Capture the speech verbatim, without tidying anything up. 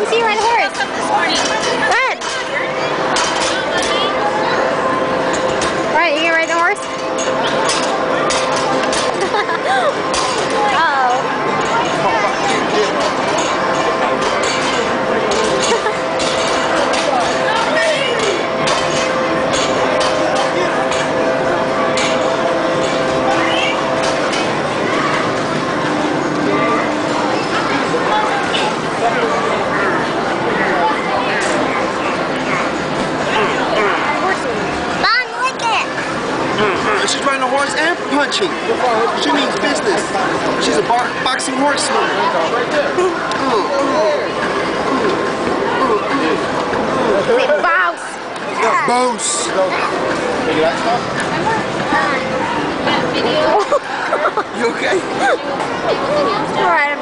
see you ride a horse. Good. Right, you gonna ride the horse? Uh-oh. She's riding a horse and punching. She means business. She's a bar boxing horsewoman. Big boss. Boss. You okay? All right.